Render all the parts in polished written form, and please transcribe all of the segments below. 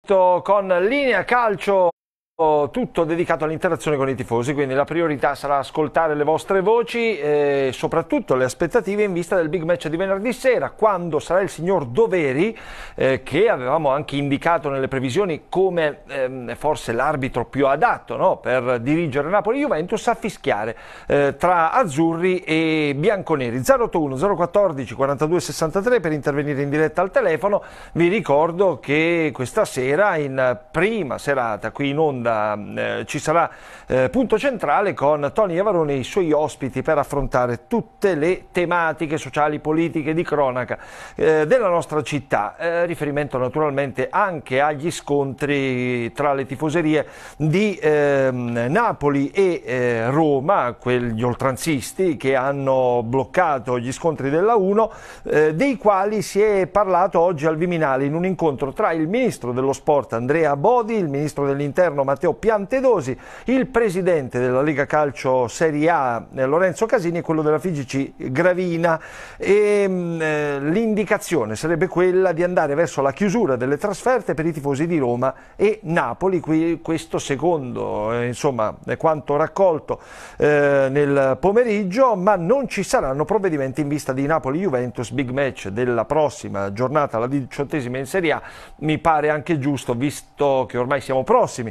Con Linea Calcio, tutto dedicato all'interazione con i tifosi, quindi la priorità sarà ascoltare le vostre voci e soprattutto le aspettative in vista del big match di venerdì sera, quando sarà il signor Doveri, che avevamo anche indicato nelle previsioni come forse l'arbitro più adatto, no, per dirigere Napoli-Juventus, a fischiare tra azzurri e bianconeri. 081 014 42 63 per intervenire in diretta al telefono. Vi ricordo che questa sera, in prima serata qui in onda, ci sarà Punto Centrale con Tony Avarone e i suoi ospiti per affrontare tutte le tematiche sociali, politiche, di cronaca della nostra città, riferimento naturalmente anche agli scontri tra le tifoserie di Napoli e Roma, quegli oltranzisti che hanno bloccato gli scontri della 1, dei quali si è parlato oggi al Viminale in un incontro tra il ministro dello sport Andrea Bodi, il ministro dell'interno Matteo Piantedosi, il presidente della Lega Calcio Serie A Lorenzo Casini e quello della FIGC Gravina, e l'indicazione sarebbe quella di andare verso la chiusura delle trasferte per i tifosi di Roma e Napoli. Questo secondo insomma quanto raccolto nel pomeriggio, ma non ci saranno provvedimenti in vista di Napoli-Juventus, big match della prossima giornata, la 18ª in Serie A. Mi pare anche giusto, visto che ormai siamo prossimi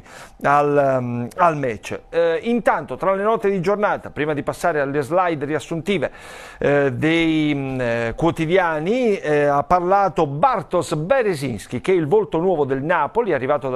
al match. Intanto, tra le note di giornata, prima di passare alle slide riassuntive dei quotidiani, ha parlato Bartosz Berezinski, che è il volto nuovo del Napoli, è arrivato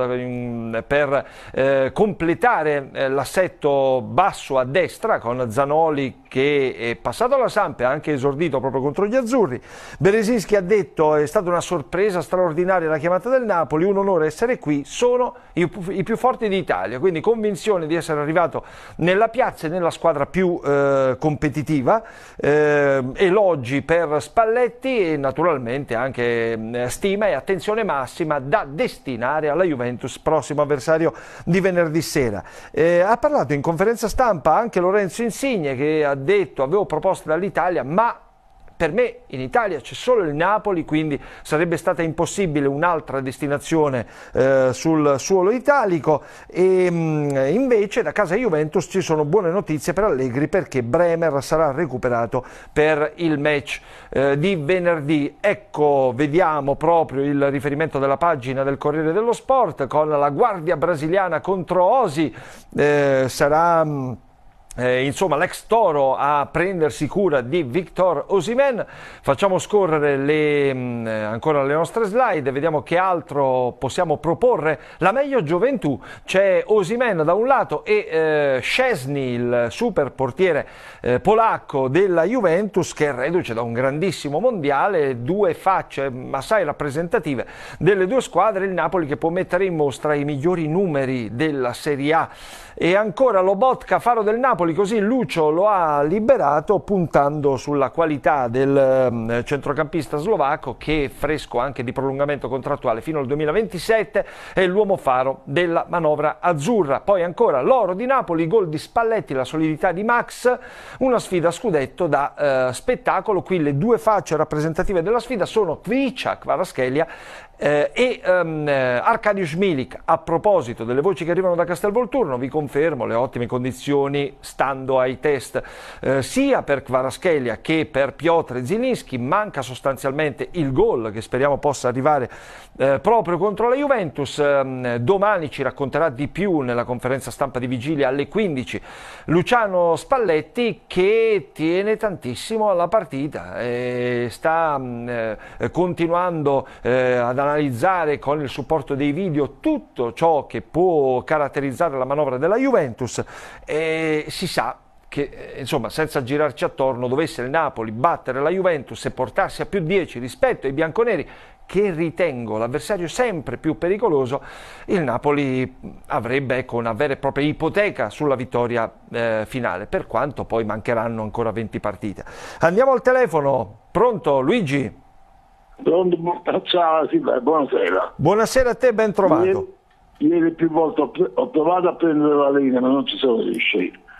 per completare l'assetto basso a destra, con Zanoli che è passato alla Samp e ha anche esordito proprio contro gli azzurri. Berezinski ha detto: è stata una sorpresa straordinaria la chiamata del Napoli, un onore essere qui, sono i più forti d'Italia, quindi convinzione di essere arrivato nella piazza e nella squadra più competitiva. Elogi per Spalletti e naturalmente anche stima e attenzione massima da destinare alla Juventus, prossimo avversario di venerdì sera. Ha parlato in conferenza stampa anche Lorenzo Insigne, che ha detto: avevo proposte dall'Italia, ma per me in Italia c'è solo il Napoli, quindi sarebbe stata impossibile un'altra destinazione sul suolo italico. E invece da casa Juventus ci sono buone notizie per Allegri, perché Bremer sarà recuperato per il match di venerdì. Ecco, vediamo proprio il riferimento della pagina del Corriere dello Sport con la guardia brasiliana contro Osi. Sarà insomma l'ex Toro a prendersi cura di Victor Osimhen. Facciamo scorrere ancora le nostre slide, vediamo che altro possiamo proporre. La meglio gioventù, c'è Osimhen da un lato e Szczesny, il super portiere polacco della Juventus, che è reduce da un grandissimo mondiale, due facce assai rappresentative delle due squadre. Il Napoli che può mettere in mostra i migliori numeri della Serie A. E ancora Lobotka, faro del Napoli, così Lucio lo ha liberato, puntando sulla qualità del centrocampista slovacco, che è fresco anche di prolungamento contrattuale fino al 2027, è l'uomo faro della manovra azzurra. Poi ancora l'oro di Napoli, gol di Spalletti, la solidità di Max, una sfida a scudetto da spettacolo. Qui le due facce rappresentative della sfida sono Kvicha Kvaratskhelia e Arkadiusz Milik. A proposito delle voci che arrivano da Castelvolturno, vi confermo le ottime condizioni, stando ai test, sia per Kvaratskhelia che per Piotr Zielinski. Manca sostanzialmente il gol, che speriamo possa arrivare proprio contro la Juventus. Domani ci racconterà di più nella conferenza stampa di vigilia alle 15 Luciano Spalletti, che tiene tantissimo alla partita e sta continuando ad analizzare con il supporto dei video tutto ciò che può caratterizzare la manovra della Juventus. E si sa che, insomma, senza girarci attorno, dovesse il Napoli battere la Juventus e portarsi a più 10 rispetto ai bianconeri, che ritengo l'avversario sempre più pericoloso, il Napoli avrebbe, ecco, una vera e propria ipoteca sulla vittoria finale, per quanto poi mancheranno ancora 20 partite. Andiamo al telefono. Pronto, Luigi? Pronto, ciao, sì, buonasera. Buonasera a te, ben trovato. Ieri più volte ho provato a prendere la linea, ma non ci sono riuscito.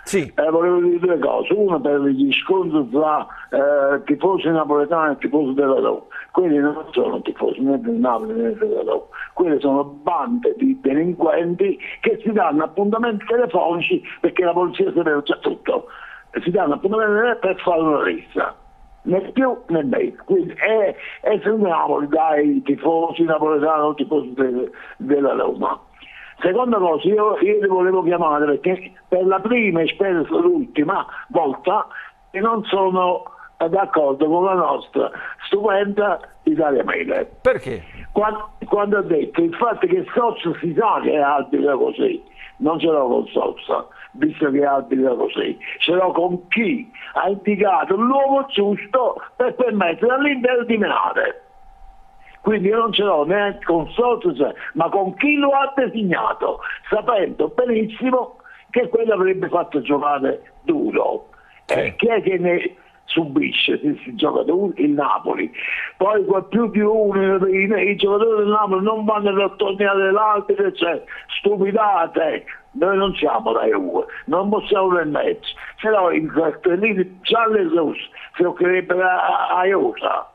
Sì. Volevo dire due cose. Una, per gli scontri tra tifosi napoletani e tifosi della Roma. Quelli non sono tifosi né del Napoli né della Roma. Quelle sono bande di delinquenti che si danno appuntamenti telefonici perché la polizia sapeva già tutto. Si danno appuntamenti per fare una rissa. Né più né meno. Quindi è su Napoli dai tifosi napoletani o tifosi della Roma. Seconda cosa, io li volevo chiamare perché per la prima e spero l'ultima volta che non sono d'accordo con la nostra stupenda Italia Media. Perché? Quando ha detto il fatto che Sozza si sa che arbitra così, non ce l'ho con Sozza, visto che arbitra così, ce l'ho con chi ha indicato l'uomo giusto per permettere all'Inter di menare. Quindi io non ce l'ho neanche con Sozza, ma con chi lo ha designato, sapendo benissimo che quello avrebbe fatto giocare duro. Sì. Chi è che ne subisce se si gioca duro? Il Napoli. Poi più di uno, i giocatori del Napoli non vanno a tornare dell'altro, cioè stupidate. Noi non siamo da EU, non possiamo nel mezzo. Se no i cartellini gialli si occuperebbero a EUSA.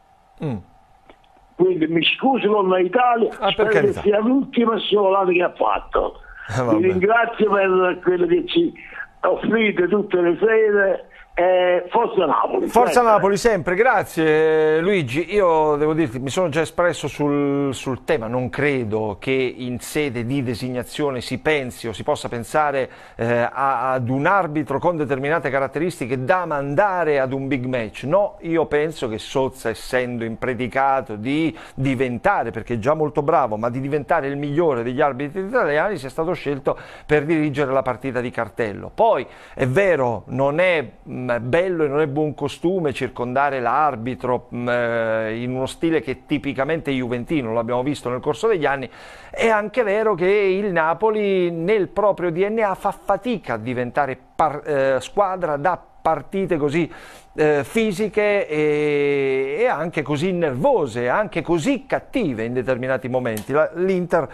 Quindi mi scuso con l'Italia, spero che sia l'ultima scivolata che ha fatto. Vi ringrazio per quello che ci offrite tutte le sere. Forza Napoli. Forza Napoli sempre, grazie Luigi. Io devo dirti, mi sono già espresso sul tema, non credo che in sede di designazione si pensi o si possa pensare ad un arbitro con determinate caratteristiche da mandare ad un big match. No, io penso che Sozza, essendo impredicato di diventare, perché è già molto bravo, ma di diventare il migliore degli arbitri italiani, sia stato scelto per dirigere la partita di cartello. Poi è vero, non è bello e non è buon costume circondare l'arbitro in uno stile che è tipicamente juventino, l'abbiamo visto nel corso degli anni. È anche vero che il Napoli nel proprio DNA fa fatica a diventare squadra da partite così fisiche e anche così nervose, anche così cattive in determinati momenti. L'Inter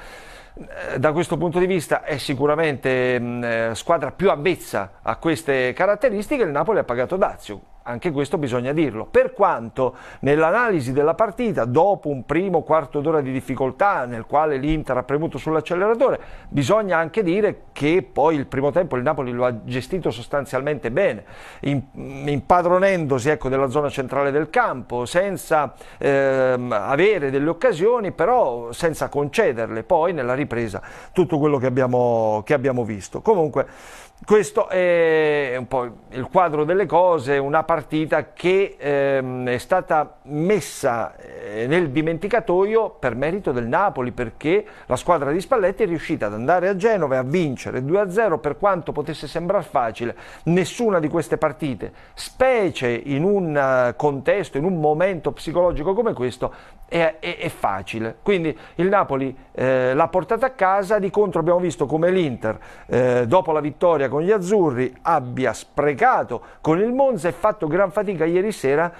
da questo punto di vista è sicuramente squadra più avvezza a queste caratteristiche. Il Napoli ha pagato dazio, anche questo bisogna dirlo, per quanto nell'analisi della partita, dopo un primo quarto d'ora di difficoltà nel quale l'Inter ha premuto sull'acceleratore, bisogna anche dire che poi il primo tempo il Napoli lo ha gestito sostanzialmente bene, impadronendosi, ecco, della zona centrale del campo, senza avere delle occasioni, però senza concederle poi nella ripresa tutto quello che abbiamo visto. Comunque questo è un po' il quadro delle cose, una partita che è stata messa nel dimenticatoio per merito del Napoli, perché la squadra di Spalletti è riuscita ad andare a Genova e a vincere 2-0, per quanto potesse sembrare facile. Nessuna di queste partite, specie in un contesto, in un momento psicologico come questo, è facile. Quindi il Napoli l'ha portata a casa, di contro abbiamo visto come l'Inter dopo la vittoria con gli azzurri abbia sprecato con il Monza e fatto gran fatica ieri sera,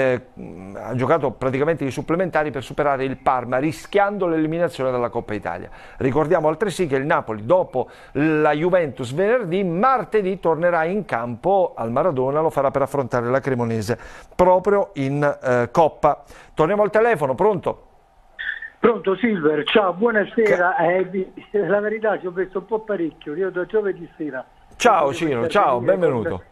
ha giocato praticamente i supplementari per superare il Parma, rischiando l'eliminazione dalla Coppa Italia. Ricordiamo altresì che il Napoli, dopo la Juventus venerdì, martedì tornerà in campo al Maradona, lo farà per affrontare la Cremonese proprio in Coppa. Torniamo al telefono, pronto? Pronto Silver, ciao, buonasera. La verità ci ho messo un po' parecchio, io da giovedì sera. Ciao Cino, ciao, benvenuto.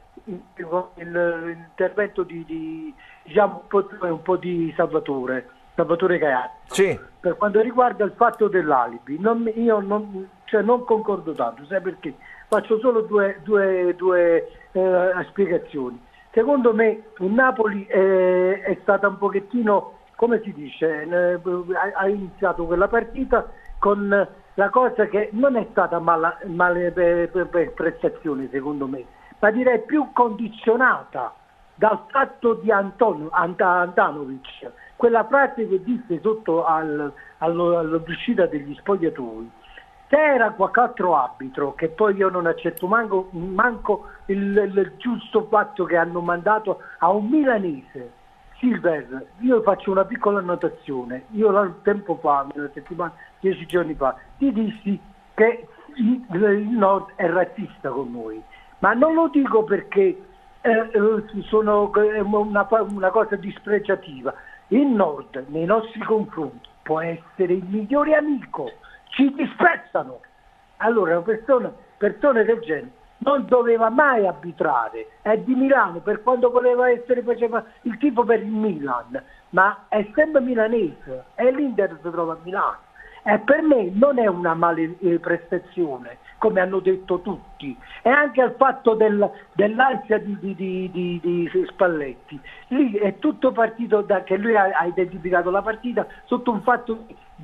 L'intervento di diciamo un po' di Salvatore Caiazzo. Sì. Per quanto riguarda il fatto dell'alibi, io non concordo tanto, sai perché? Faccio solo due spiegazioni. Secondo me il Napoli è stata un pochettino, come si dice, ha iniziato quella partita con la cosa che non è stata male per prestazione secondo me, ma direi più condizionata dal fatto di Andanovic, quella frase che disse sotto all'uscita degli spogliatoi. Se era qualche altro arbitro, che poi io non accetto manco il giusto fatto che hanno mandato a un milanese, Silver, io faccio una piccola annotazione. Io tempo fa, una settimana, 10 giorni fa, ti dissi che il Nord è razzista con noi, ma non lo dico perché sono una cosa dispregiativa. Il Nord nei nostri confronti può essere il migliore amico, ci disprezzano. Allora persone del genere non doveva mai arbitrare. È di Milano, per quanto voleva essere, faceva il tifo per il Milan, ma è sempre milanese e l'Inter si trova a Milano. E per me non è una male prestazione, come hanno detto tutti, e anche al fatto dell'ansia di Spalletti. Lì è tutto partito da che lui ha identificato la partita sotto un fatto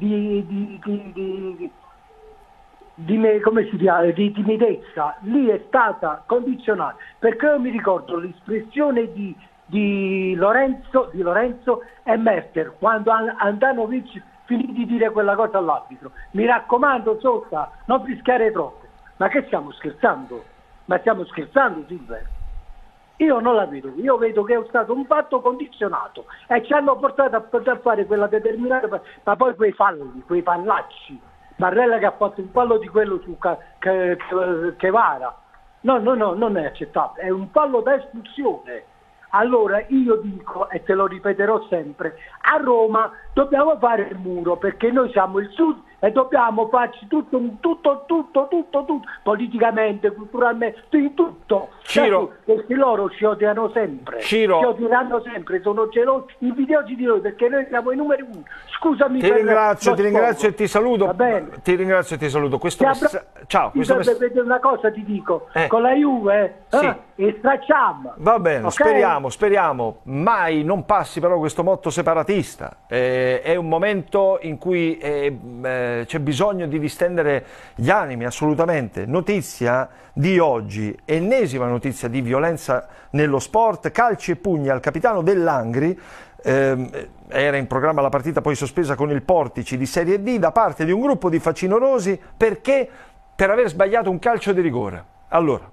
come si chiama, di timidezza. Lì è stata condizionata, perché io mi ricordo l'espressione di Lorenzo e Merter quando Andanovic finì di dire quella cosa all'arbitro: mi raccomando Sosa, non fischiare troppo. Ma che stiamo scherzando? Ma stiamo scherzando, Silver? Io non la vedo, io vedo che è stato un fatto condizionato e ci hanno portato a poter fare quella determinata, ma poi quei falli, quei pallacci. Barella che ha fatto un fallo di quello su Chevara, no, non è accettabile, è un fallo da espulsione. Allora io dico, e te lo ripeterò sempre, a Roma dobbiamo fare il muro, perché noi siamo il sud e dobbiamo farci tutto, politicamente, culturalmente, in tutto. Ciro, perché loro ci odiano sempre, Ciro, ci odieranno sempre, sono gelosi, invidiosi di noi, perché noi siamo i numeri uno. Scusami, ti ringrazio e ti saluto. Va bene. Ti ringrazio e ti saluto. Ciao. Una cosa ti dico, con la Juve sì. E stracciamo. Va bene, okay? speriamo. Mai non passi però questo motto separatista. È un momento in cui c'è bisogno di distendere gli animi, assolutamente. Notizia di oggi, ennesima notizia di violenza nello sport, calci e pugni al capitano dell'Angri. Era in programma la partita poi sospesa con il Portici di Serie D da parte di un gruppo di facinorosi perché per aver sbagliato un calcio di rigore. Allora,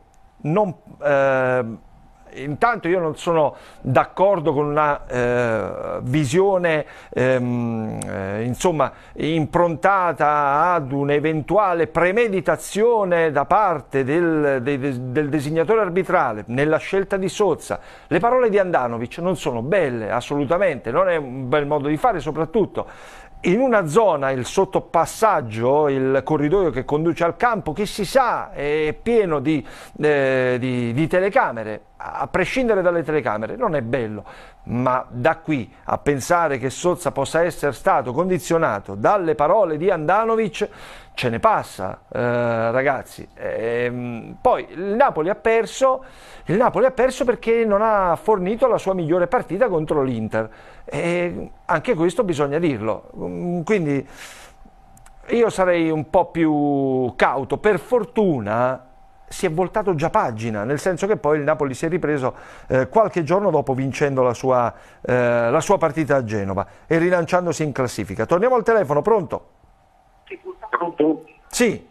intanto io non sono d'accordo con una visione insomma improntata ad un'eventuale premeditazione da parte del designatore arbitrale nella scelta di Sozza. Le parole di Andanovic non sono belle, assolutamente, non è un bel modo di fare, soprattutto in una zona, il sottopassaggio, il corridoio che conduce al campo, che si sa è pieno di telecamere, a prescindere dalle telecamere, non è bello, ma da qui a pensare che Sozza possa essere stato condizionato dalle parole di Andanovic, ce ne passa, ragazzi. Poi il Napoli ha perso perché non ha fornito la sua migliore partita contro l'Inter, e anche questo bisogna dirlo, quindi io sarei un po' più cauto. Per fortuna si è voltato già pagina, nel senso che poi il Napoli si è ripreso qualche giorno dopo, vincendo la sua partita a Genova e rilanciandosi in classifica. Torniamo al telefono, pronto? Pronto? Sì.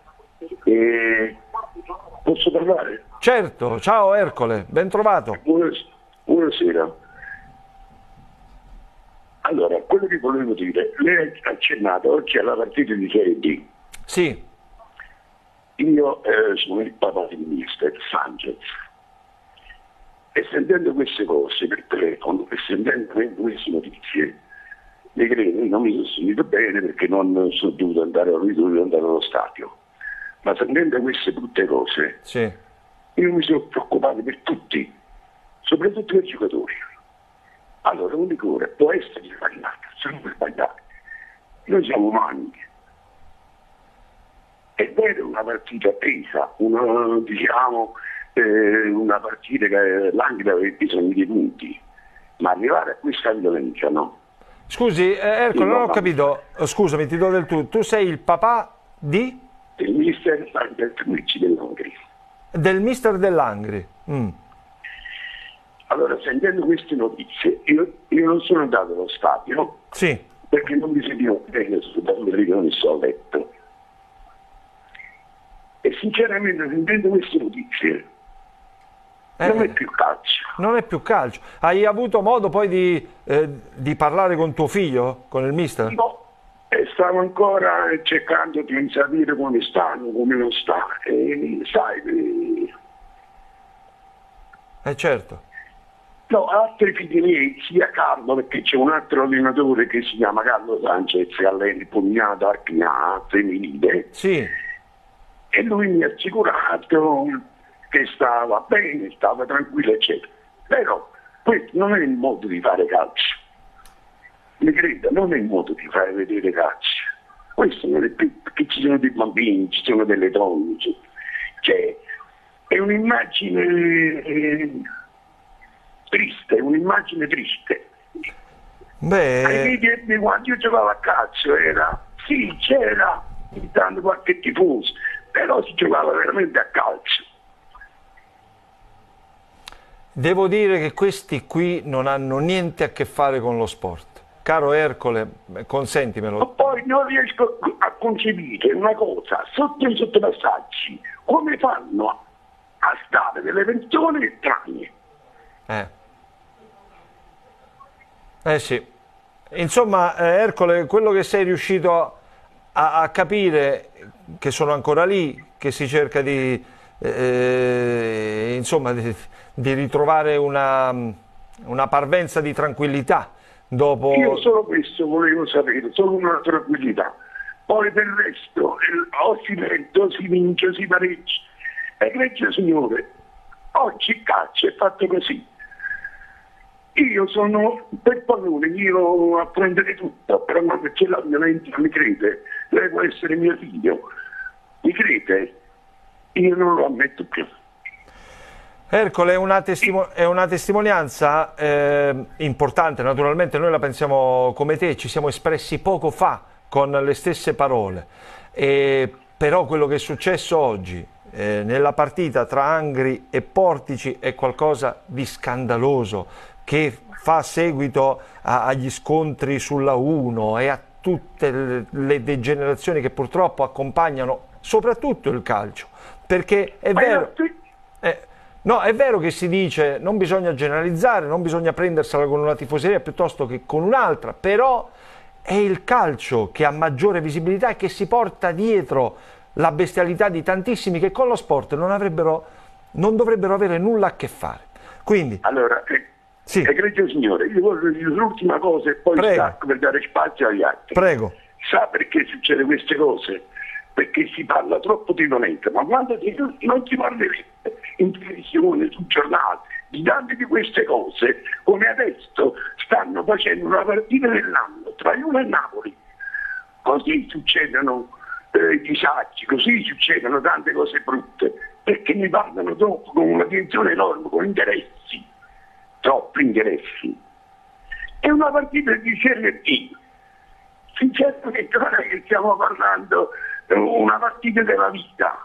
Posso parlare? Certo, ciao Ercole, ben trovato. Buonasera. Allora, quello che volevo dire, lei ha accennato oggi alla partita di Serie D. Sì. Io sono il papà di mister Sanchez e sentendo queste cose per telefono e sentendo queste notizie, le credo, non mi sono sentito bene perché non sono dovuto andare allo stadio, ma sentendo queste brutte cose, sì, io mi sono preoccupato per tutti, soprattutto per i giocatori. Allora, un rigore può essere sbagliato, sempre sbagliato. Noi siamo umani. È vero, una partita presa, una partita che l'Anglia aveva bisogno di punti, ma arrivare a questa violenza no. Scusi, Ercole, non ho capito, scusami, ti do del tu. Tu sei il papà di? Del mister dell'Angri. Del mister dell'Angri. Allora, sentendo queste notizie, io non sono andato allo stadio, sì, perché non mi sentivo bene perché non sto a letto. E sinceramente, sentendo queste notizie, non è più calcio. Non è più calcio. Hai avuto modo poi di parlare con tuo figlio, con il mister? No, stavo ancora cercando di sapere come stanno, come non sta. E sai, Certo. No, altri figli miei, sia Carlo, perché c'è un altro allenatore che si chiama Carlo Sanchez, che allena il Pugnato Arcna femminile, Sì. e lui mi ha assicurato che stava bene, stava tranquillo, eccetera. Però questo non è il modo di fare calcio. Mi creda, non è il modo di fare vedere calcio. Questo non è più, perché ci sono dei bambini, ci sono delle donne, cioè è un'immagine triste, un'immagine triste. Ai tempi quando io giocavo a calcio sì, c'era intanto qualche tifoso, però si giocava veramente a calcio. Devo dire che questi qui non hanno niente a che fare con lo sport. Caro Ercole, consentimelo. Ma poi non riesco a concepire una cosa, sotto i sottopassaggi, come fanno a stare delle persone strane. Sì. Insomma, Ercole, quello che sei riuscito a capire, che sono ancora lì, che si cerca di, insomma, di ritrovare una parvenza di tranquillità dopo... Io solo questo volevo sapere, solo una tranquillità. Poi per il resto, o si perde, o si vince, o si pareggia. Egregio signore, oggi il calcio è fatto così. Io sono per pallone, io a prendere tutto, però quando c'è la violenza mi crede, lei può essere mio figlio, mi crede, io non lo ammetto più. Ercole, è una testimonianza importante, naturalmente noi la pensiamo come te, ci siamo espressi poco fa con le stesse parole, però quello che è successo oggi nella partita tra Angri e Portici è qualcosa di scandaloso, che fa seguito agli scontri sulla 1 e a tutte le degenerazioni che purtroppo accompagnano soprattutto il calcio, perché è vero... No, è vero che si dice non bisogna generalizzare, non bisogna prendersela con una tifoseria piuttosto che con un'altra, però è il calcio che ha maggiore visibilità e che si porta dietro la bestialità di tantissimi che con lo sport non dovrebbero avere nulla a che fare. Quindi, allora, sì. Egregio signore, io voglio dire l'ultima cosa e poi stacco per dare spazio agli altri. Prego. Sa perché succede queste cose? Perché si parla troppo di violenza, ma quando non si parlerebbe in televisione, sul giornale, di tante di queste cose, come adesso stanno facendo una partita dell'anno tra Juve e Napoli. Così succedono disagi, così succedono tante cose brutte, perché ne parlano troppo con un'attenzione enorme, con interessi, troppi interessi. È una partita di Serie B. Sinceramente non è che stiamo parlando una partita della vita.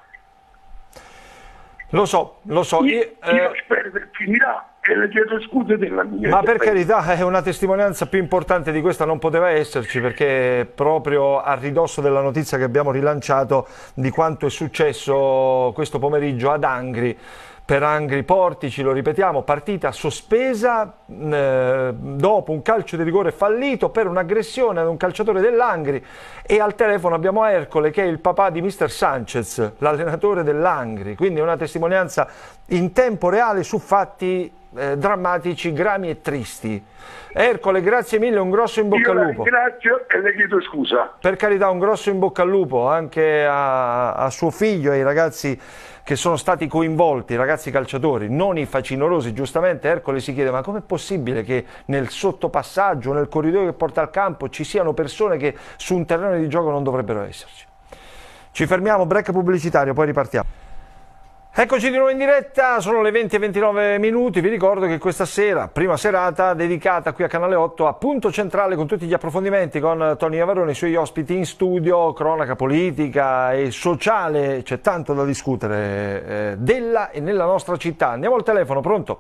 Lo so. Io spero che finirà e le chiedo scusa della mia... Ma per carità, è una testimonianza più importante di questa non poteva esserci, perché proprio a ridosso della notizia che abbiamo rilanciato di quanto è successo questo pomeriggio ad Angri, per Angri Portici, lo ripetiamo, partita sospesa dopo un calcio di rigore fallito per un'aggressione ad un calciatore dell'Angri, e al telefono abbiamo Ercole che è il papà di Mister Sanchez, l'allenatore dell'Angri, quindi è una testimonianza in tempo reale su fatti drammatici, grami e tristi. Ercole, grazie mille, un grosso in bocca al lupo. Ringrazio e le chiedo scusa. Per carità, un grosso in bocca al lupo anche a suo figlio e ai ragazzi che sono stati coinvolti, i ragazzi calciatori, non i facinorosi. Giustamente Ercole si chiede: ma com'è possibile che nel sottopassaggio, nel corridoio che porta al campo, ci siano persone che su un terreno di gioco non dovrebbero esserci? Ci fermiamo, break pubblicitario, poi ripartiamo. Eccoci di nuovo in diretta, sono le 20:29 minuti, vi ricordo che questa sera, prima serata dedicata qui a Canale 8 a Punto Centrale con tutti gli approfondimenti con Tony Avarone e i suoi ospiti in studio, cronaca politica e sociale, c'è tanto da discutere della e nella nostra città. Andiamo al telefono, pronto?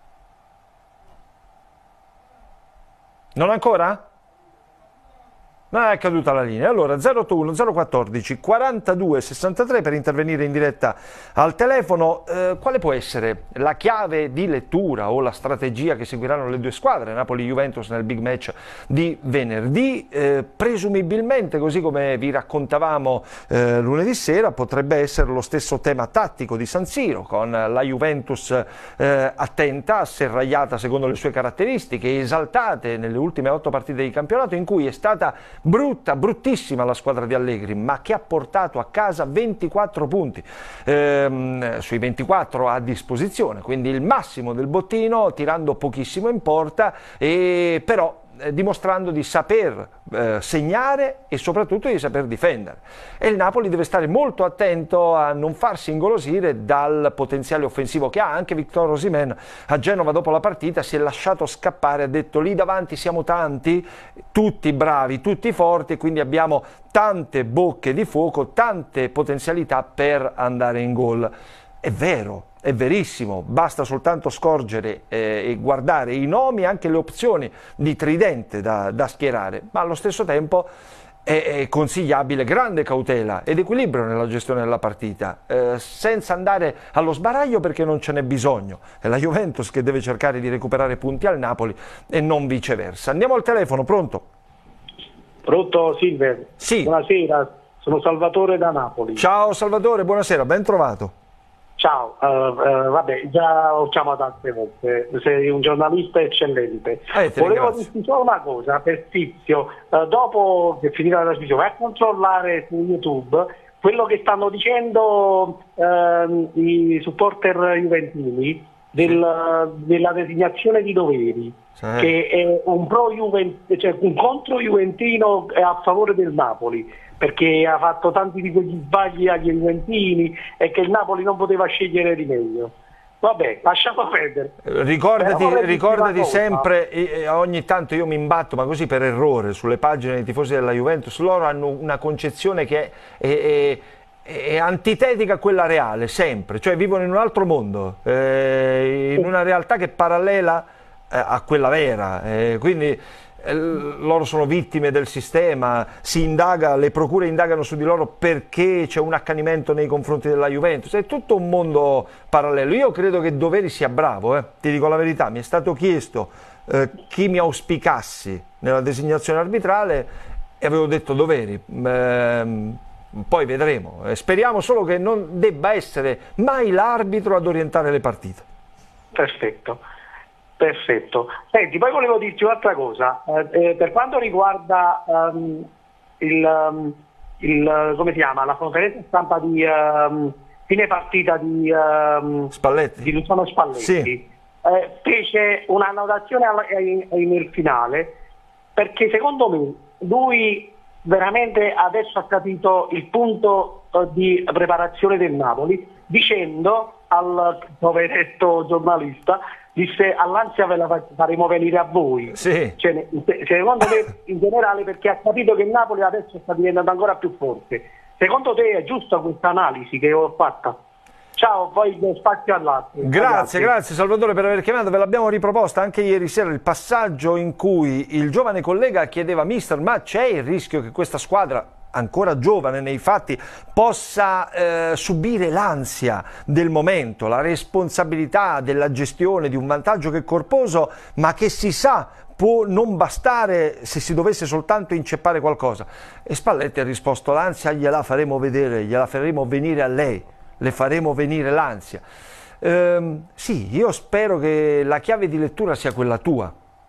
Non ancora? Non è caduta la linea. Allora 081 014 42 63 per intervenire in diretta al telefono. Quale può essere la chiave di lettura o la strategia che seguiranno le due squadre, Napoli-Juventus, nel big match di venerdì? Presumibilmente, così come vi raccontavamo lunedì sera, potrebbe essere lo stesso tema tattico di San Siro, con la Juventus attenta, asserragliata secondo le sue caratteristiche, esaltate nelle ultime 8 partite di campionato, in cui è stata bruttissima la squadra di Allegri, ma che ha portato a casa 24 punti sui 24 a disposizione, quindi il massimo del bottino, tirando pochissimo in porta, e però dimostrando di saper segnare e soprattutto di saper difendere. E il Napoli deve stare molto attento a non farsi ingolosire dal potenziale offensivo che ha. Anche Victor Osimhen a Genova dopo la partita si è lasciato scappare, ha detto: lì davanti siamo tanti, tutti bravi, tutti forti, e quindi abbiamo tante bocche di fuoco, tante potenzialità per andare in gol. È vero, è verissimo, basta soltanto scorgere e guardare i nomi, anche le opzioni di tridente da schierare, ma allo stesso tempo è consigliabile grande cautela ed equilibrio nella gestione della partita, senza andare allo sbaraglio, perché non ce n'è bisogno. È la Juventus che deve cercare di recuperare punti al Napoli e non viceversa. Andiamo al telefono, pronto? Pronto, Silver? Sì. Buonasera, sono Salvatore da Napoli. Ciao Salvatore, buonasera, ben trovato. Ciao, vabbè, già ho chiamato altre volte, sei un giornalista eccellente. Volevo dirti solo una cosa, per Tizio, dopo che finirà la trasmissione, vai a controllare su YouTube quello che stanno dicendo i supporter juventini della designazione di doveri, che è un cioè un contro juventino a favore del Napoli, perché ha fatto tanti di quegli sbagli agli juventini e che il Napoli non poteva scegliere di meglio. Vabbè, lasciamo perdere. Ricordati sempre, ogni tanto io mi imbatto, ma così per errore, sulle pagine dei tifosi della Juventus. Loro hanno una concezione che è antitetica a quella reale, sempre, cioè vivono in un altro mondo, in una realtà che è parallela a quella vera, quindi loro sono vittime del sistema, si indaga, le procure indagano su di loro perché c'è un accanimento nei confronti della Juventus, è tutto un mondo parallelo. Io credo che Doveri sia bravo, ti dico la verità, mi è stato chiesto chi mi auspicassi nella designazione arbitrale e avevo detto Doveri. Poi vedremo, speriamo solo che non debba essere mai l'arbitro ad orientare le partite. Perfetto. Senti, poi volevo dirti un'altra cosa, per quanto riguarda come si chiama, la conferenza stampa di fine partita di Luciano Spalletti, sì. Fece una notazione nel finale, perché secondo me lui veramente adesso ha capito il punto di preparazione del Napoli, dicendo al poveretto giornalista, disse: all'ansia ve la faremo venire a voi. Sì. Cioè, secondo me in generale, perché ha capito che il Napoli adesso sta diventando ancora più forte. Secondo te è giusta questa analisi che ho fatta? Ciao, poi spazio all'altro. Grazie Salvatore per aver chiamato, ve l'abbiamo riproposta anche ieri sera, il passaggio in cui il giovane collega chiedeva: mister, ma c'è il rischio che questa squadra, ancora giovane nei fatti, possa subire l'ansia del momento, la responsabilità della gestione di un vantaggio che è corposo, ma che si sa può non bastare se si dovesse soltanto inceppare qualcosa? E Spalletti ha risposto: l'ansia gliela faremo vedere, gliela faremo venire a lei, le faremo venire l'ansia. Sì, io spero che la chiave di lettura sia quella tua.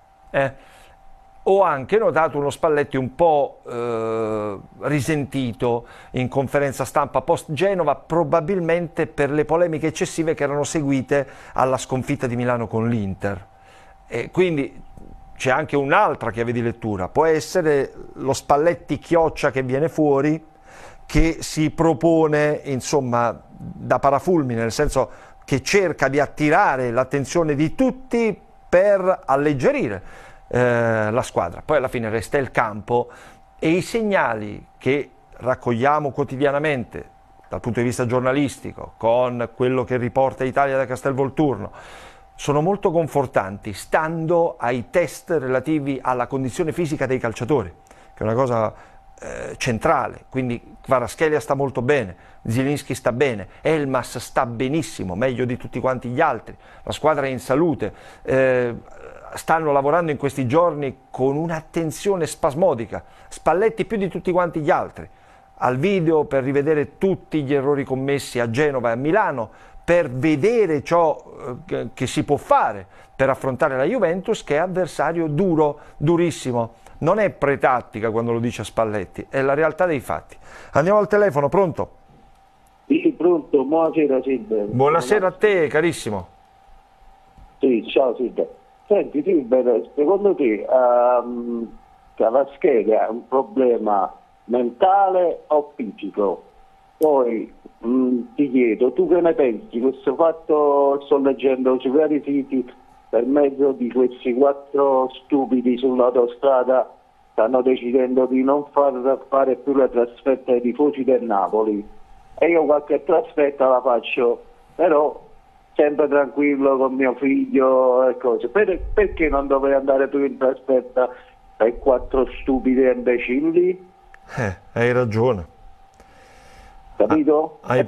Ho anche notato uno Spalletti un po' risentito in conferenza stampa post Genova, probabilmente per le polemiche eccessive che erano seguite alla sconfitta di Milano con l'Inter. E quindi c'è anche un'altra chiave di lettura, può essere lo Spalletti chioccia che viene fuori, che si propone insomma da parafulmine, nel senso che cerca di attirare l'attenzione di tutti per alleggerire la squadra. Poi alla fine resta il campo e i segnali che raccogliamo quotidianamente dal punto di vista giornalistico, con quello che riporta Italia da Castelvolturno, sono molto confortanti, stando ai test relativi alla condizione fisica dei calciatori, che è una cosa centrale, quindi Kvaratskhelia sta molto bene, Zielinski sta bene, Elmas sta benissimo, meglio di tutti quanti gli altri, la squadra è in salute, stanno lavorando in questi giorni con un'attenzione spasmodica, Spalletti più di tutti quanti gli altri, al video per rivedere tutti gli errori commessi a Genova e a Milano, per vedere ciò che si può fare per affrontare la Juventus, che è avversario duro, durissimo. Non è pretattica quando lo dice Spalletti, è la realtà dei fatti. Andiamo al telefono, pronto? Sì, pronto, buonasera Silver. Buonasera a te, carissimo. Sì, ciao Silver. Senti Silver, secondo te Kvaratskhelia è un problema mentale o fisico? Poi ti chiedo, tu che ne pensi? Questo fatto sto leggendo sui vari siti, per mezzo di questi 4 stupidi sull'autostrada stanno decidendo di non fare più le trasferte ai tifosi del Napoli, e io qualche trasferta la faccio, però sempre tranquillo con mio figlio e cose. Perché non dovrei andare più in trasferta ai 4 stupidi imbecilli? Hai ragione. Capito? Hai E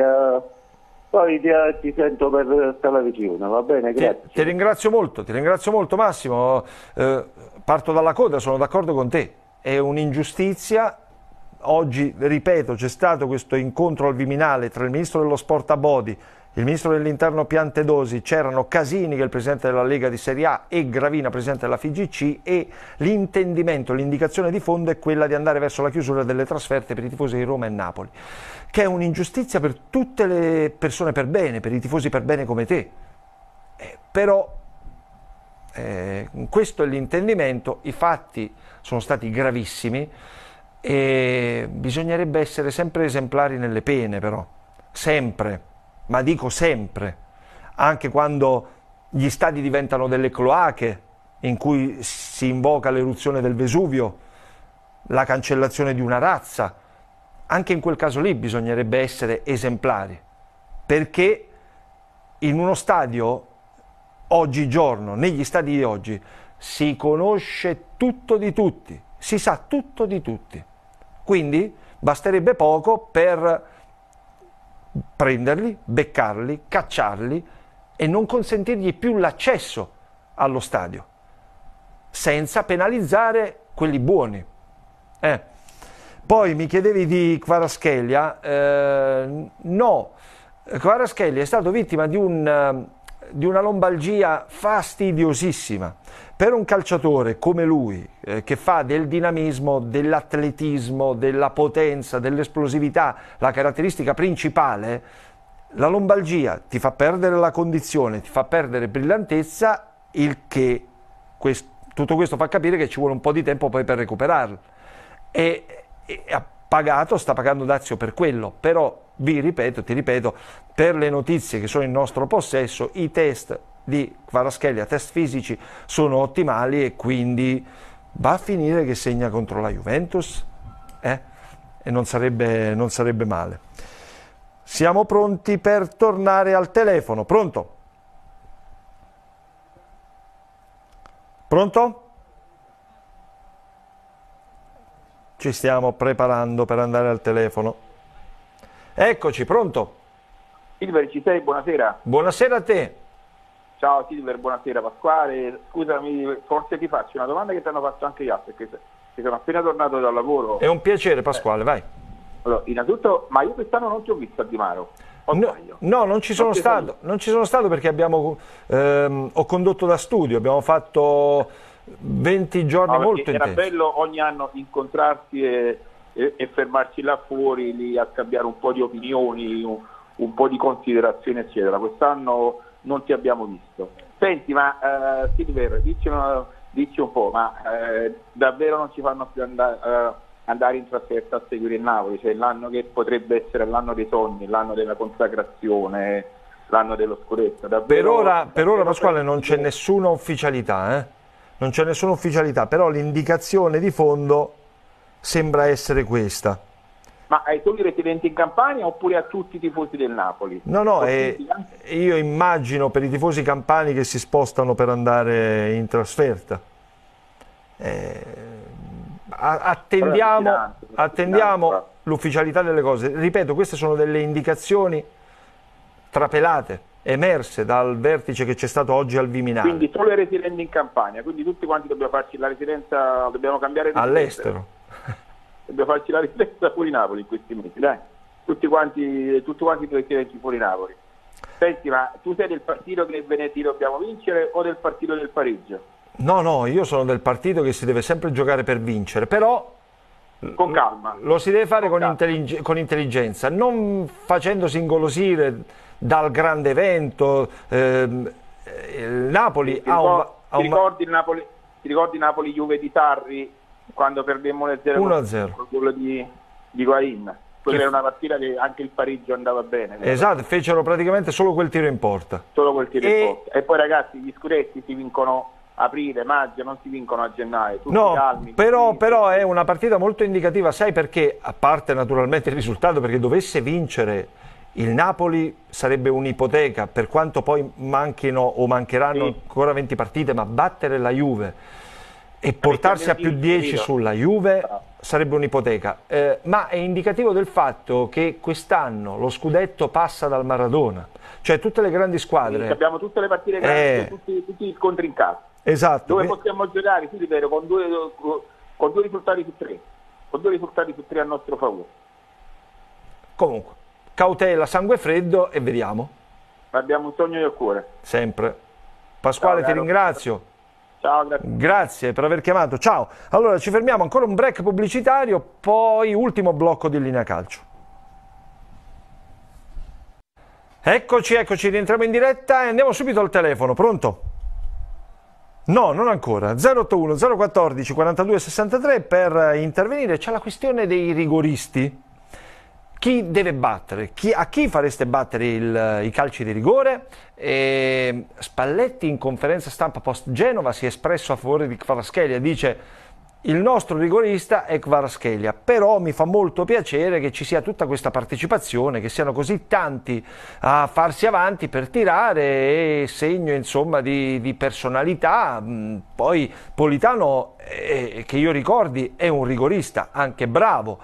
poi ti sento per televisione, va bene? Grazie. Ti ringrazio molto Massimo. Parto dalla coda, sono d'accordo con te. È un'ingiustizia. Oggi, ripeto, c'è stato questo incontro al Viminale tra il ministro dello sport Abodi, il ministro dell'interno Piantedosi, c'erano Casini, che è il presidente della Lega di Serie A, e Gravina, presidente della FIGC, e l'intendimento, l'indicazione di fondo è quella di andare verso la chiusura delle trasferte per i tifosi di Roma e Napoli, che è un'ingiustizia per tutte le persone per bene, per i tifosi per bene come te. Però questo è l'intendimento, i fatti sono stati gravissimi e bisognerebbe essere sempre esemplari nelle pene, però, sempre. Ma dico sempre, anche quando gli stadi diventano delle cloache in cui si invoca l'eruzione del Vesuvio, la cancellazione di una razza, anche in quel caso lì bisognerebbe essere esemplari, perché in uno stadio, oggigiorno, negli stadi di oggi, si conosce tutto di tutti, si sa tutto di tutti, quindi basterebbe poco per prenderli, beccarli, cacciarli e non consentirgli più l'accesso allo stadio, senza penalizzare quelli buoni. Poi mi chiedevi di Kvaratskhelia, no, Kvaratskhelia è stato vittima di una lombalgia fastidiosissima. Per un calciatore come lui, che fa del dinamismo, dell'atletismo, della potenza, dell'esplosività la caratteristica principale, la lombalgia ti fa perdere la condizione, ti fa perdere brillantezza, il che tutto questo fa capire che ci vuole un po' di tempo poi per recuperarla. E sta pagando dazio per quello, però ti ripeto, per le notizie che sono in nostro possesso, i test di Kvaratskhelia, test fisici, sono ottimali e quindi va a finire che segna contro la Juventus, e non sarebbe male. Siamo pronti per tornare al telefono. Pronto? Pronto? Ci stiamo preparando per andare al telefono. Eccoci, pronto? Silver, ci sei? Buonasera. Buonasera a te. Ciao Silver, buonasera Pasquale. Scusami, forse ti faccio una domanda che ti hanno fatto anche gli altri, perché sono appena tornato dal lavoro. È un piacere Pasquale, vai. Allora, innanzitutto, ma io quest'anno non ti ho visto a Di Maro. No, non ci sono stato perché ho condotto da studio, abbiamo fatto 20 giorni molto intensi. Era bello ogni anno incontrarsi e fermarci là fuori lì a scambiare un po' di opinioni, un po' di considerazioni eccetera. Quest'anno non ti abbiamo visto. Senti, ma Silver, dici un po', ma davvero non ci fanno più andare in trasferta a seguire il Napoli? Cioè l'anno che potrebbe essere l'anno dei sogni, l'anno della consacrazione, l'anno dello scudetto. Davvero, per ora Pasquale non c'è nessuna ufficialità, non c'è nessuna ufficialità, però l'indicazione di fondo sembra essere questa. Ma ai soli residenti in Campania oppure a tutti i tifosi del Napoli? No, io immagino per i tifosi campani che si spostano per andare in trasferta. attendiamo l'ufficialità delle cose. Ripeto, queste sono delle indicazioni trapelate, emerse dal vertice che c'è stato oggi al Viminale. Quindi solo i residenti in Campania, quindi tutti quanti dobbiamo farci la residenza, dobbiamo cambiare all'estero. Dobbiamo farci la residenza fuori Napoli in questi mesi, dai. Tutti quanti i residenti fuori Napoli. Senti, ma tu sei del partito che il venerdì dobbiamo vincere o del partito del pareggio? No, io sono del partito che si deve sempre giocare per vincere, però con calma. Lo si deve fare con intelligenza, non facendosi ingolosire dal grande evento. Il Napoli ti ricordi Napoli-Juve di Sarri quando perdemmo 1-0 con quello di Higuain? Quella era una partita che anche il pareggio andava bene. Esatto, fecero praticamente solo quel tiro in porta. Solo quel tiro in porta. E poi ragazzi, gli scudetti si vincono aprile, maggio, non si vincono a gennaio. Tutti calmi, però è una partita molto indicativa, sai perché? A parte naturalmente il risultato, perché dovesse vincere il Napoli sarebbe un'ipoteca, per quanto poi manchino o mancheranno ancora 20 partite, ma battere la Juve e portarsi a più 10 sulla Juve sarebbe un'ipoteca, ma è indicativo del fatto che quest'anno lo scudetto passa dal Maradona, cioè tutte le grandi squadre. Abbiamo tutte le partite grandi, tutti gli scontri in casa. Esatto. Dove possiamo giocare, sì, ripeto, con due risultati su tre, con 2 risultati su 3 a nostro favore. Comunque, cautela, sangue freddo e vediamo. Abbiamo un sogno del cuore. Sempre. Pasquale, ti ringrazio. Ciao, grazie. Grazie per aver chiamato. Ciao. Allora, ci fermiamo, ancora un break pubblicitario, poi ultimo blocco di Linea Calcio. Eccoci, rientriamo in diretta e andiamo subito al telefono. Pronto? No, non ancora. 081 014 42 63 per intervenire. C'è la questione dei rigoristi. Chi deve battere? A chi fareste battere i calci di rigore? Spalletti in conferenza stampa post Genova si è espresso a favore di Kvaratskhelia, dice il nostro rigorista è Kvaratskhelia, però mi fa molto piacere che ci sia tutta questa partecipazione, che siano così tanti a farsi avanti per tirare, e segno insomma di personalità. Poi Politano, che io ricordi, è un rigorista anche bravo.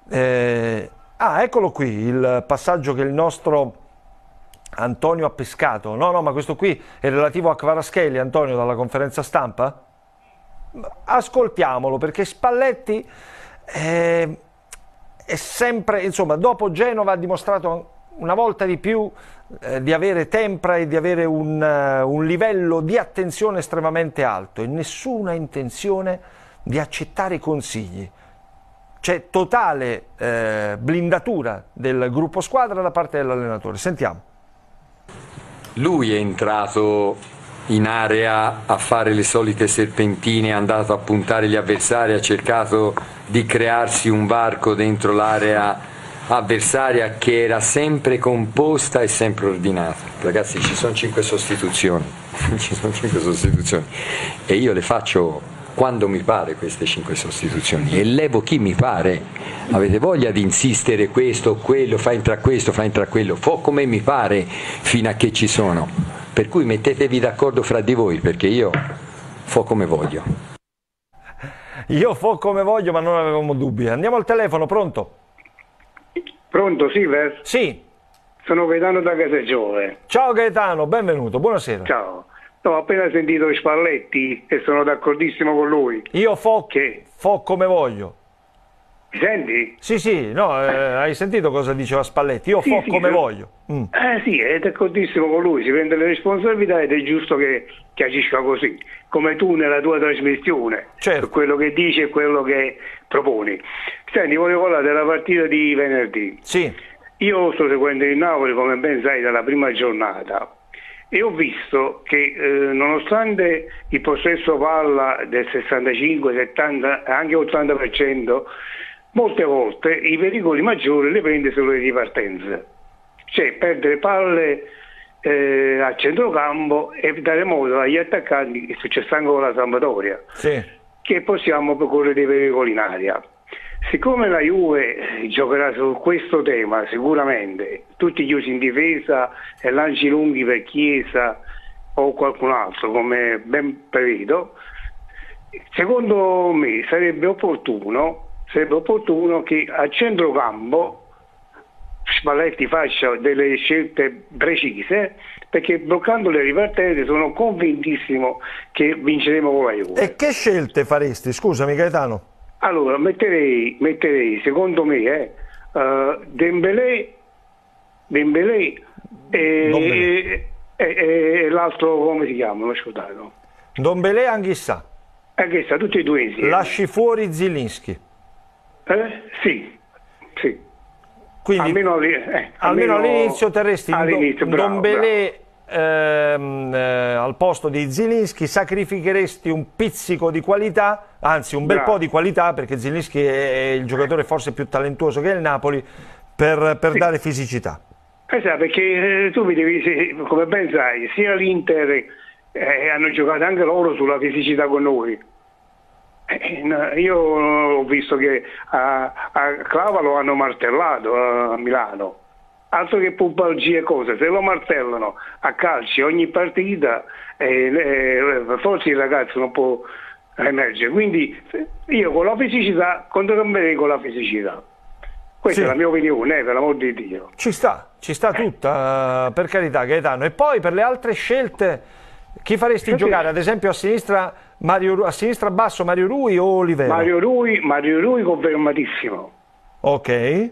Eccolo qui il passaggio che il nostro Antonio ha pescato. No, ma questo qui è relativo a Kvaratskhelia, Antonio, dalla conferenza stampa? Ascoltiamolo, perché Spalletti è sempre, insomma, dopo Genova ha dimostrato una volta di più di avere tempra e di avere un livello di attenzione estremamente alto e nessuna intenzione di accettare i consigli. C'è totale blindatura del gruppo squadra da parte dell'allenatore. Sentiamo. Lui è entrato in area a fare le solite serpentine, è andato a puntare gli avversari, ha cercato di crearsi un varco dentro l'area avversaria che era sempre composta e sempre ordinata. Ragazzi, ci sono 5 sostituzioni, ci sono 5 sostituzioni e io le faccio quando mi pare queste 5 sostituzioni e levo chi mi pare. Avete voglia di insistere questo o quello, fa entrare questo, fa entrare quello, fo come mi pare fino a che ci sono. Per cui mettetevi d'accordo fra di voi, perché io fo come voglio. Io fo come voglio, ma non avevamo dubbi. Andiamo al telefono, pronto? Pronto, Silver? Sì. Sono Gaetano da Casagiove. Ciao Gaetano, benvenuto, buonasera. Ciao. Ho appena sentito Spalletti e sono d'accordissimo con lui. Io fo come voglio. Mi senti? Sì, no, hai sentito cosa diceva Spalletti? Io fo come voglio. Sì, è d'accordissimo con lui, si prende le responsabilità ed è giusto che agisca così, come tu nella tua trasmissione, certo. Quello che dici e quello che proponi. Senti, voglio parlare della partita di venerdì. Sì. Io sto seguendo il Napoli, come ben sai, dalla prima giornata. E ho visto che nonostante il possesso palla del 65, 70, anche 80%, molte volte i pericoli maggiori li prende sulle ripartenze. Cioè perdere palle a centrocampo e dare modo agli attaccanti, è successo anche con la Sampdoria, che possiamo correre dei pericoli in aria. Siccome la Juve giocherà su questo tema sicuramente, tutti chiusi in difesa e lanci lunghi per Chiesa o qualcun altro, come ben prevedo, secondo me sarebbe opportuno che a centrocampo Spalletti faccia delle scelte precise, perché bloccando le ripartenze sono convintissimo che vinceremo con la Juve. E che scelte faresti? Scusami Gaetano. Allora, metterei secondo me Dembélé e l'altro come si chiama? Non ho scordato. Ndombélé e Anghissà. Anche tutti e due insieme. Lasci fuori Zielinski. Sì. Quindi almeno all'inizio terresti Ndombélé al posto di Zielinski, sacrificheresti un pizzico di qualità, anzi un bel po' di qualità, perché Zielinski è il giocatore forse più talentuoso che è il Napoli, per dare fisicità. Esatto, perché tu come ben sai, sia l'Inter hanno giocato anche loro sulla fisicità con noi. Io ho visto che a Clava lo hanno martellato a Milano, altro che pubalgie e cose, se lo martellano a calci ogni partita forse il ragazzo non può emergere, quindi io con la fisicità controllerei con la fisicità. Questa è la mia opinione, per l'amor di Dio. Ci sta tutta, per carità Gaetano. E poi per le altre scelte, chi faresti giocare? Ad esempio a sinistra basso Mario Rui o Olivera? Mario Rui confermatissimo. Ok.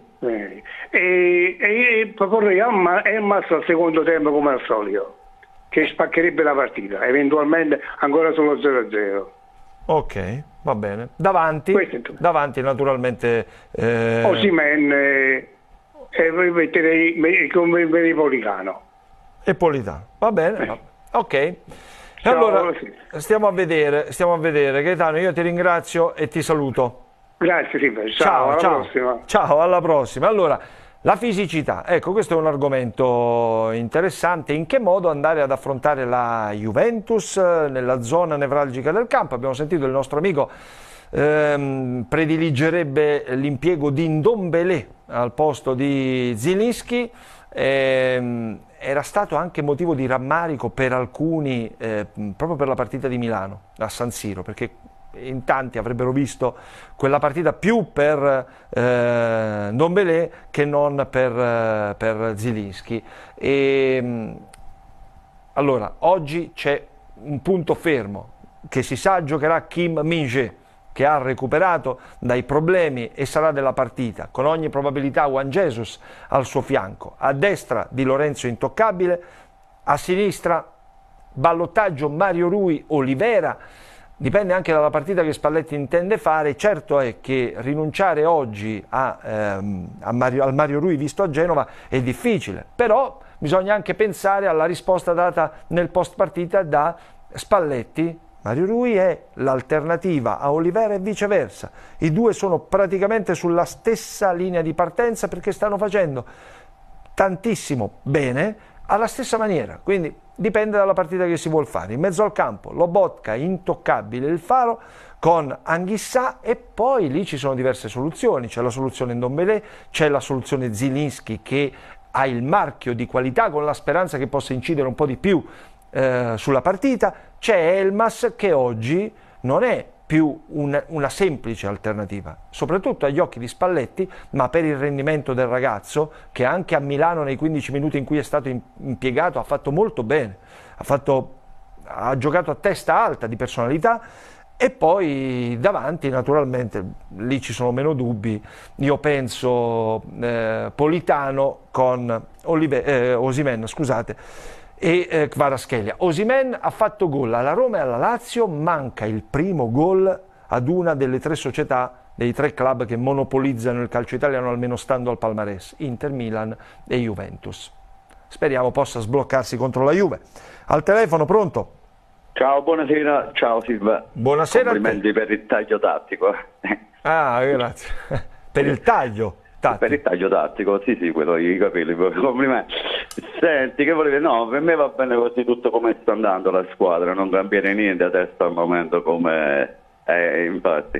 E proporrei Elmas al secondo tempo come al solito, che spaccherebbe la partita, eventualmente ancora solo 0-0. Ok, va bene. Davanti naturalmente Osimhen e metterei come Politano. E Politano, va bene. Ok. Allora, stiamo a vedere Gaetano, io ti ringrazio e ti saluto. Grazie Silvio, ciao, alla prossima. Ciao, alla prossima. Allora, la fisicità, ecco, questo è un argomento interessante. In che modo andare ad affrontare la Juventus nella zona nevralgica del campo? Abbiamo sentito il nostro amico prediligerebbe l'impiego di Ndombélé al posto di Zielinski. Era stato anche motivo di rammarico per alcuni proprio per la partita di Milano a San Siro, perché in tanti avrebbero visto quella partita più per Ndombélé che non per Zielinski. Allora, oggi c'è un punto fermo, che si sa giocherà Kim Min-jae, che ha recuperato dai problemi e sarà della partita, con ogni probabilità Juan Jesus al suo fianco, a destra Di Lorenzo intoccabile, a sinistra ballottaggio Mario Rui Olivera. Dipende anche dalla partita che Spalletti intende fare. Certo è che rinunciare oggi al Mario Rui visto a Genova è difficile, però bisogna anche pensare alla risposta data nel post partita da Spalletti. Mario Rui è l'alternativa a Olivera e viceversa. I due sono praticamente sulla stessa linea di partenza perché stanno facendo tantissimo bene alla stessa maniera, quindi dipende dalla partita che si vuol fare. In mezzo al campo Lobotka, intoccabile il Faro, con Anghissà, e poi lì ci sono diverse soluzioni. C'è la soluzione Ndombélé, c'è la soluzione Zielinski che ha il marchio di qualità con la speranza che possa incidere un po' di più sulla partita. C'è Elmas che oggi non è più una semplice alternativa, soprattutto agli occhi di Spalletti, ma per il rendimento del ragazzo, che anche a Milano nei 15 minuti in cui è stato impiegato ha fatto molto bene, ha giocato a testa alta di personalità. E poi davanti naturalmente lì ci sono meno dubbi, io penso Politano con Osimhen, scusate, e Kvaratskhelia. Osimhen ha fatto gol alla Roma e alla Lazio, manca il primo gol ad una delle tre società, dei tre club che monopolizzano il calcio italiano, almeno stando al palmarès: Inter, Milan e Juventus. Speriamo possa sbloccarsi contro la Juve. Al telefono, pronto? Ciao, buonasera, ciao Silva. Buonasera. Complimenti per il taglio tattico. Ah, grazie. Per il taglio tattico. Per il taglio tattico, sì, quello dei capelli, complimenti. Senti, che volevi? No, per me va bene così tutto come sta andando la squadra, non cambierei niente adesso al momento come infatti.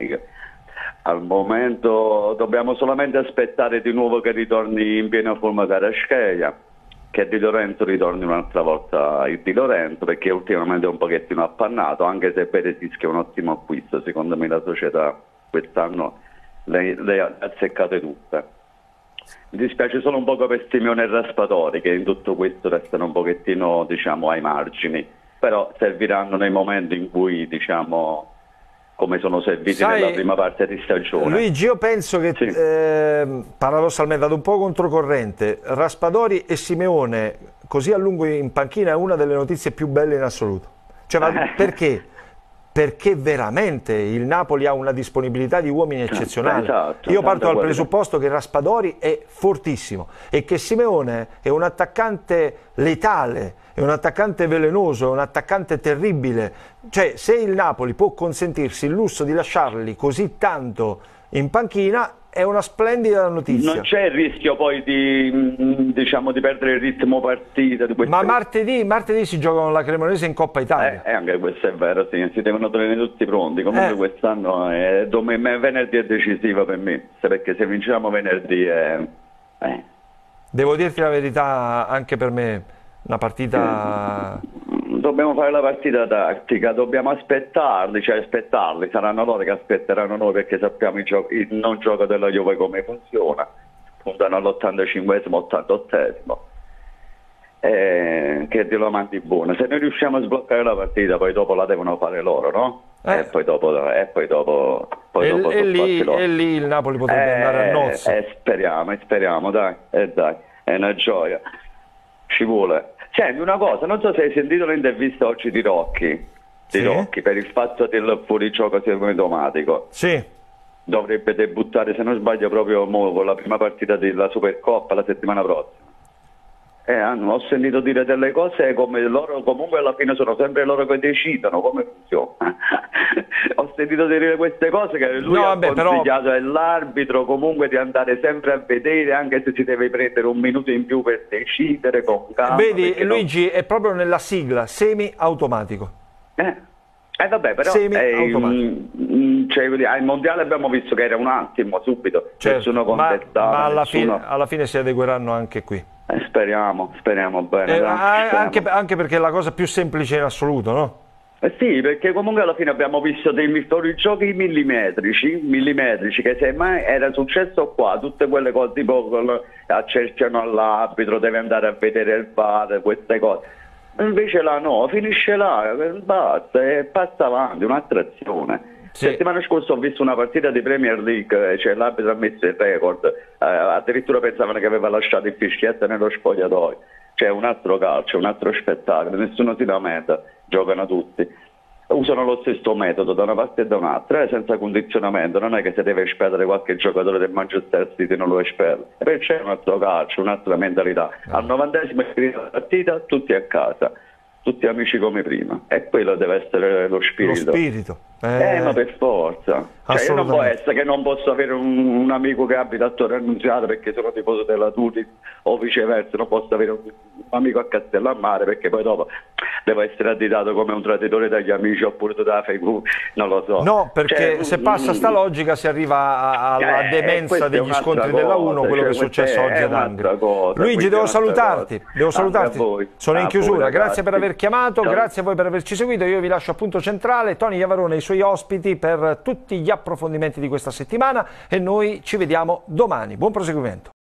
Al momento dobbiamo solamente aspettare di nuovo che ritorni in piena forma Kvaratskhelia. che Di Lorenzo ritorni un'altra volta il Di Lorenzo, perché ultimamente è un pochettino appannato, anche se Perisic è un ottimo acquisto. Secondo me la società quest'anno le ha azzeccate tutte. Mi dispiace solo un poco per Simeone e Raspadori, che in tutto questo restano un pochettino, diciamo, ai margini, però serviranno nei momenti in cui, diciamo, come sono serviti nella prima parte di stagione. Luigi, io penso che, sì, paradossalmente, vado un po' controcorrente, Raspadori e Simeone così a lungo in panchina è una delle notizie più belle in assoluto. Cioè, perché? Perché veramente il Napoli ha una disponibilità di uomini eccezionale. Esatto, io parto dal presupposto che Raspadori è fortissimo e che Simeone è un attaccante letale, è un attaccante velenoso, è un attaccante terribile. Cioè, se il Napoli può consentirsi il lusso di lasciarli così tanto in panchina, è una splendida notizia. Non c'è il rischio poi di, diciamo, di perdere il ritmo partita. Ma martedì si giocano la Cremonese in Coppa Italia. Anche questo è vero, sì, si devono tenere tutti pronti. Comunque quest'anno venerdì è decisiva per me, perché se vinciamo venerdì Devo dirti la verità, anche per me, una partita... Dobbiamo fare la partita tattica, dobbiamo aspettarli, saranno loro che aspetteranno noi, perché sappiamo il non gioco della Juve come funziona, puntano all'85esimo, 88esimo, che Dio lo mandi buono. Se noi riusciamo a sbloccare la partita, poi dopo la devono fare loro, no? E poi dopo lì il Napoli potrebbe andare a nozze. Speriamo, dai, è una gioia, ci vuole. Senti una cosa, non so se hai sentito l'intervista oggi di Rocchi, per il fatto del fuorigioco semiautomatico. Sì. Dovrebbe debuttare, se non sbaglio, proprio con la prima partita della Supercoppa la settimana prossima. Ho sentito dire delle cose come loro, comunque alla fine sono sempre loro che decidono come funziona. Ho sentito dire queste cose, che lui ha consigliato all'arbitro comunque di andare sempre a vedere, anche se si deve prendere un minuto in più per decidere con calma. Vedi Luigi, è proprio nella sigla, semi-automatico. Vabbè, però al mondiale abbiamo visto che era un attimo, subito, nessuno contestava. Ma alla fine si adegueranno anche qui. Speriamo bene. Anche perché è la cosa più semplice in assoluto, no? Sì, perché comunque alla fine abbiamo visto dei fuorigiochi millimetrici, che semmai era successo qua, tutte quelle cose tipo accerchiano all'arbitro, deve andare a vedere il VAR, queste cose. Invece là no, finisce là, basta, e passa avanti, un'altra azione. Sì. Settimana scorsa ho visto una partita di Premier League, cioè l'arbitro ha messo il record, addirittura pensavano che aveva lasciato il fischietto nello spogliatoio. C'è un altro calcio, un altro spettacolo, nessuno si lamenta, giocano tutti. Usano lo stesso metodo da una parte e da un'altra, senza condizionamento, non è che se deve espellere qualche giocatore del Manchester City non lo espelle. E poi c'è un altro calcio, un'altra mentalità. Al 90esimo della partita tutti a casa, tutti amici come prima, e quello deve essere lo spirito. Lo spirito. Ma per forza. Cioè, io non può essere che non posso avere un amico che abita a Torre Annunziata perché sono tifoso della Turis, o viceversa, non posso avere un amico a Castellammare perché poi dopo devo essere additato come un traditore dagli amici oppure da Facebook, non lo so. No, perché se passa sta logica si arriva alla demenza degli scontri della 1, quello che è successo oggi ad Angri. Luigi, devo salutarti, sono in chiusura, grazie per aver chiamato, grazie a voi per averci seguito, io vi lascio a Punto Centrale, Tony Iavarone e i suoi ospiti per tutti gli approfondimenti di questa settimana e noi ci vediamo domani. Buon proseguimento.